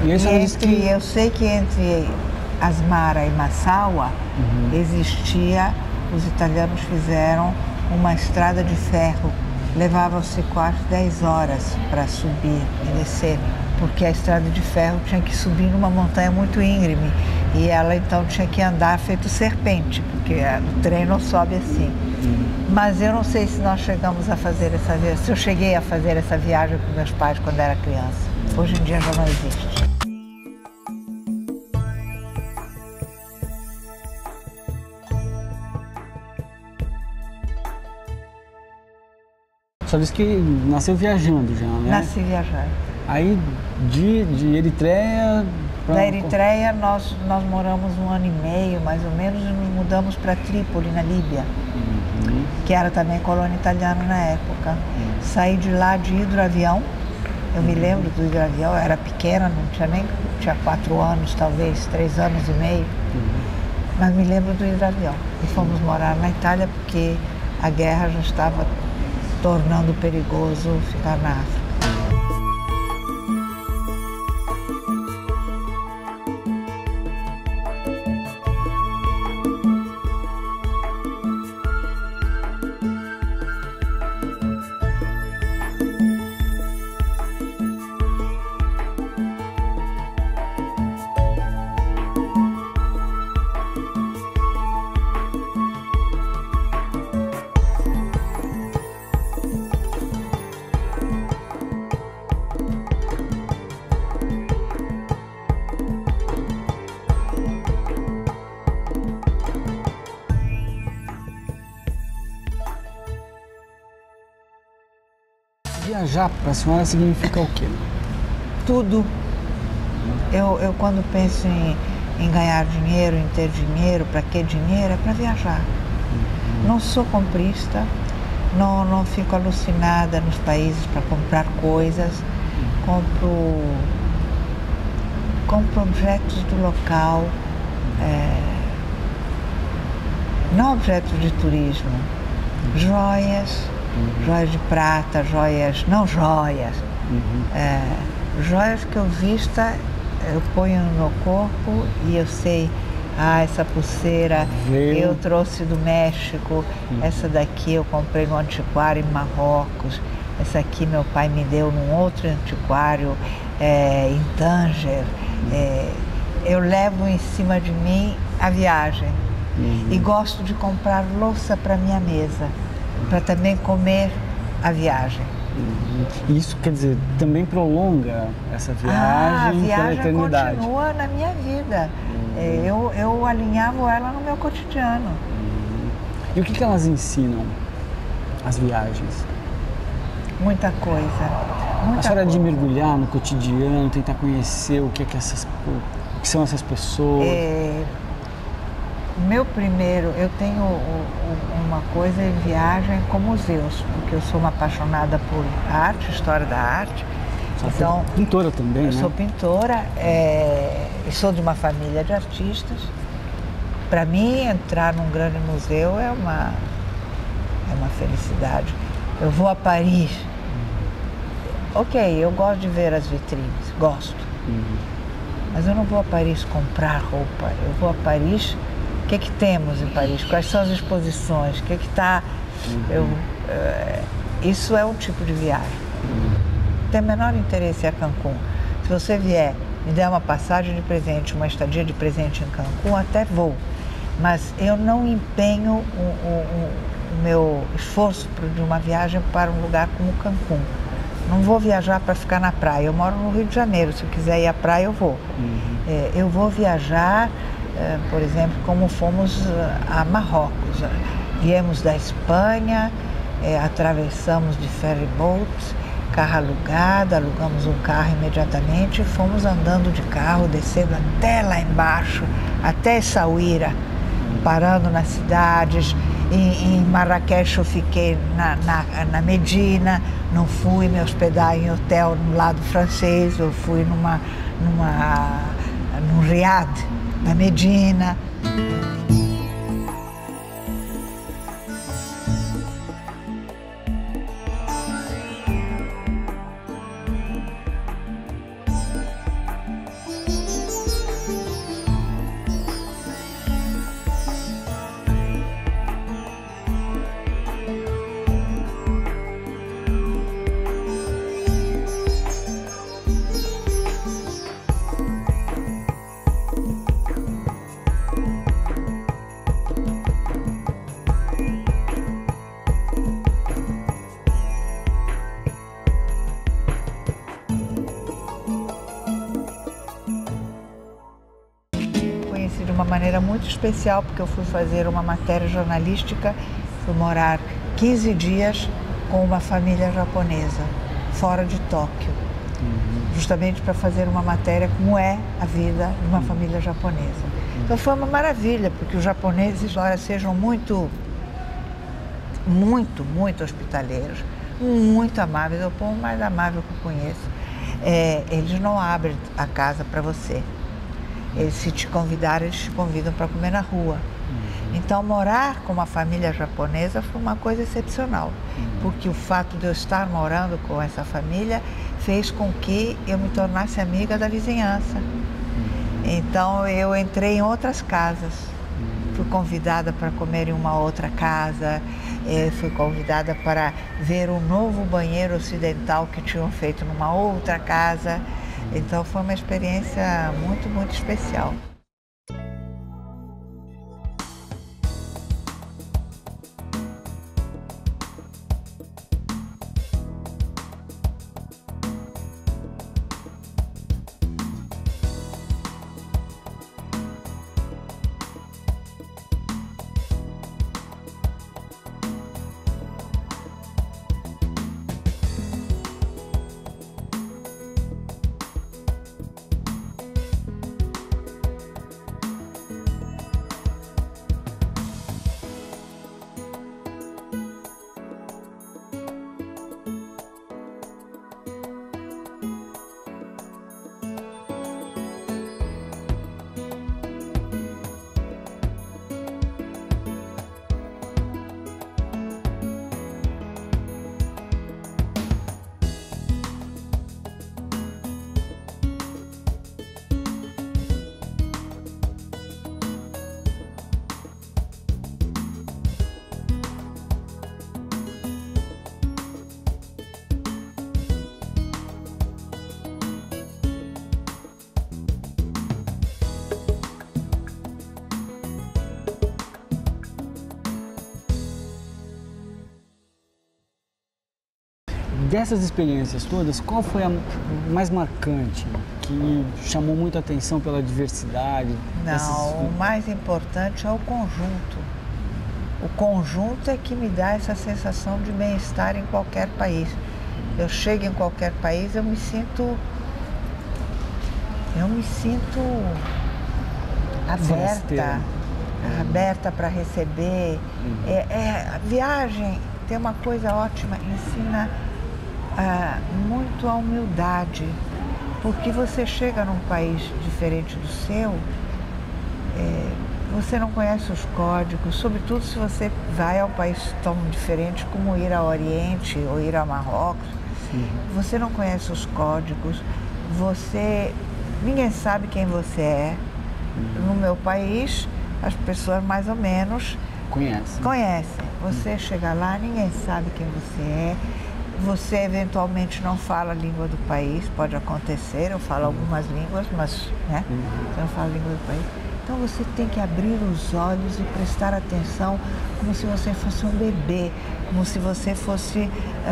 E aí você disse que... Eu sei que entre Asmara e Massaua existia, os italianos fizeram uma estrada de ferro. Levava-se quase 10 horas para subir e descer, porque a estrada de ferro tinha que subir numa montanha muito íngreme e ela então tinha que andar feito serpente, porque o trem não sobe assim. Mas eu não sei se nós chegamos a fazer essa viagem, se eu cheguei a fazer essa viagem com meus pais quando era criança. Hoje em dia já não existe. Só disse que nasceu viajando já, né? Nasci viajando. Aí de Eritreia... Da Eritreia nós moramos 1 ano e meio, mais ou menos, e nos mudamos para Trípoli, na Líbia, que era também colônia italiana na época. Saí de lá de hidroavião, eu me lembro do hidroavião, eu era pequena, tinha 4 anos, talvez, 3 anos e meio, mas me lembro do hidroavião. E fomos morar na Itália porque a guerra já estava tornando perigoso ficar na África. Viajar para a senhora significa o quê? Tudo. Eu quando penso em ganhar dinheiro, em ter dinheiro, para que dinheiro? É para viajar. Não sou comprista, não fico alucinada nos países para comprar coisas. Compro objetos do local, não objetos de turismo, joias. Joias de prata, joias, não joias, joias que eu vista, eu ponho no meu corpo e eu sei, essa pulseira eu trouxe do México, essa daqui eu comprei no antiquário em Marrocos, essa aqui meu pai me deu num outro antiquário em Tanger. Eu levo em cima de mim a viagem e gosto de comprar louça para minha mesa, para também comer a viagem. Isso, quer dizer, também prolonga essa viagem pela eternidade. A viagem continua na minha vida. Eu alinhavo ela no meu cotidiano. E o que elas ensinam, as viagens? Muita coisa. A senhora é de mergulhar no cotidiano, tentar conhecer o que são essas pessoas? Eu tenho uma coisa em viagem com museus, porque eu sou uma apaixonada por arte, história da arte. Então, pintora também, né? Eu sou pintora, e sou de uma família de artistas. Para mim, entrar num grande museu é uma felicidade. Eu vou a Paris. Ok, eu gosto de ver as vitrines, gosto. Mas eu não vou a Paris comprar roupa, eu vou a Paris... O que temos em Paris? Quais são as exposições? O que está... Isso é um tipo de viagem. Tem menor interesse a Cancún. Se você vier, me der uma passagem de presente, uma estadia de presente em Cancún, até vou. Mas eu não empenho o meu esforço de uma viagem para um lugar como Cancún. Não vou viajar para ficar na praia. Eu moro no Rio de Janeiro. Se eu quiser ir à praia, eu vou. Eu vou viajar... por exemplo, como fomos a Marrocos. Viemos da Espanha, atravessamos de ferry boats, carro alugado, alugamos um carro imediatamente e fomos andando de carro, descendo até lá embaixo, até Essaouira, parando nas cidades. Em Marrakech eu fiquei na Medina, não fui me hospedar em hotel no lado francês, eu fui num Riad, na Medina. maneira muito especial, porque eu fui fazer uma matéria jornalística, fui morar 15 dias com uma família japonesa, fora de Tóquio, justamente para fazer uma matéria como é a vida de uma família japonesa. Então foi uma maravilha, porque os japoneses, embora sejam muito hospitaleiros, muito amáveis, é o povo mais amável que eu conheço. Eles não abrem a casa para você. Eles, se te convidarem, eles te convidam para comer na rua. Então, morar com uma família japonesa foi uma coisa excepcional, porque o fato de eu estar morando com essa família fez com que eu me tornasse amiga da vizinhança. Então, eu entrei em outras casas, fui convidada para comer em uma outra casa, fui convidada para ver um novo banheiro ocidental que tinham feito numa outra casa. Então, foi uma experiência muito especial. Dessas experiências todas, qual foi a mais marcante, que chamou muita atenção pela diversidade? Não, o mais importante é o conjunto. O conjunto é que me dá essa sensação de bem-estar em qualquer país. Eu chego em qualquer país, eu me sinto aberta para receber. A viagem tem uma coisa ótima, ensina muito a humildade, porque você chega num país diferente do seu, você não conhece os códigos, sobretudo se você vai a um país tão diferente como ir ao Oriente ou ir a Marrocos. Você não conhece os códigos, ninguém sabe quem você é. No meu país, as pessoas mais ou menos conhecem. Você chega lá, ninguém sabe quem você é. Você eventualmente não fala a língua do país, pode acontecer, eu falo algumas línguas, mas né, você não fala a língua do país. Então você tem que abrir os olhos e prestar atenção como se você fosse um bebê, como se você fosse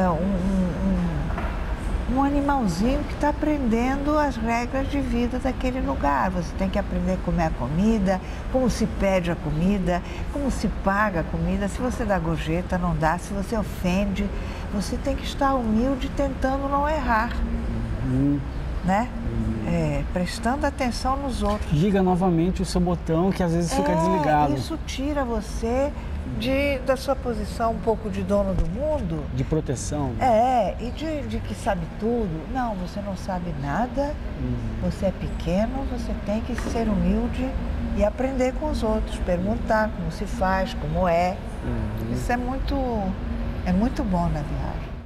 um animalzinho que está aprendendo as regras de vida daquele lugar. Você tem que aprender a comer a comida, como se pede a comida, como se paga a comida. Se você dá gorjeta, não dá. Se você ofende, você tem que estar humilde tentando não errar, né? Prestando atenção nos outros. Liga novamente o seu botão que às vezes fica desligado. Isso tira você da sua posição um pouco de dono do mundo. De proteção. E de que sabe tudo. Não, você não sabe nada, você é pequeno, você tem que ser humilde e aprender com os outros, perguntar como se faz, como é. Isso é muito bom na viagem.